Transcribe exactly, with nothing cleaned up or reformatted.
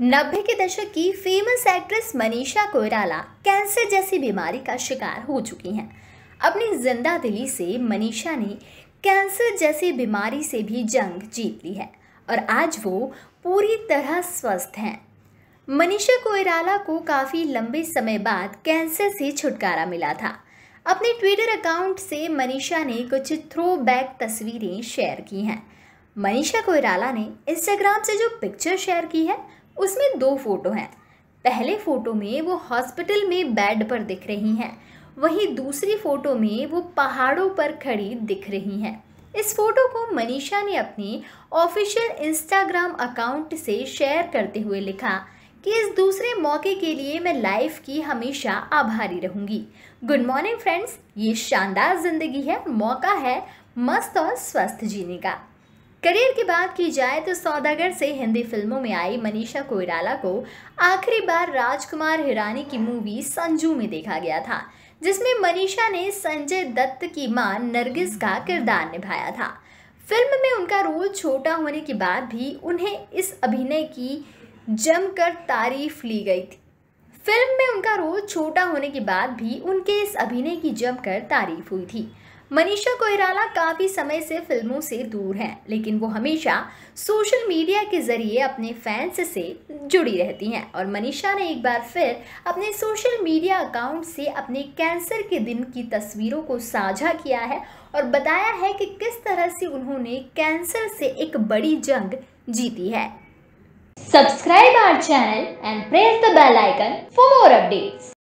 नब्बे के दशक की famous actress Manisha Koirala cancer जैसी बीमारी का शिकार हो चुकी हैं। अपनी जिंदा दिली से मनीषा ने कैंसर जैसी बीमारी से भी जंग जीत ली है और आज वो पूरी तरह स्वस्थ हैं। मनीषा कोइराला को काफ़ी लंबे समय बाद कैंसर से छुटकारा मिला था। अपने ट्विटर अकाउंट से मनीषा ने कुछ थ्रो बैक तस्वीरें शेयर की हैं। मनीषा कोइराला ने इंस्टाग्राम से जो पिक्चर शेयर की है उसमें दो फोटो हैं। पहले फोटो में वो हॉस्पिटल में बेड पर दिख रही हैं, वहीं दूसरी फोटो में वो पहाड़ों पर खड़ी दिख रही हैं। इस फोटो को मनीषा ने अपने ऑफिशियल इंस्टाग्राम अकाउंट से शेयर करते हुए लिखा कि इस दूसरे मौके के लिए मैं लाइफ की हमेशा आभारी रहूंगी। गुड मॉर्निंग फ्रेंड्स, ये शानदार जिंदगी है, मौका है मस्त और स्वस्थ जीने का। करियर की बात की जाए तो सौदागर से हिंदी फिल्मों में आई मनीषा कोइराला को आखिरी बार राजकुमार हिरानी की मूवी संजू में देखा गया था, जिसमें मनीषा ने संजय दत्त की मां नरगिस का किरदार निभाया था। फिल्म में उनका रोल छोटा होने के बाद भी उन्हें इस अभिनय की जमकर तारीफ ली गई थी। फिल्म में उनका रोल छोटा होने के बाद भी उनके इस अभिनय की जमकर तारीफ हुई थी। मनीषा कोइराला काफ़ी समय से फिल्मों से दूर हैं, लेकिन वो हमेशा सोशल मीडिया के ज़रिए अपने फैंस से जुड़ी रहती हैं और मनीषा ने एक बार फिर अपने सोशल मीडिया अकाउंट से अपने कैंसर के दिन की तस्वीरों को साझा किया है और बताया है कि किस तरह से उन्होंने कैंसर से एक बड़ी जंग जीती है। Subscribe our channel and press the bell icon for more updates.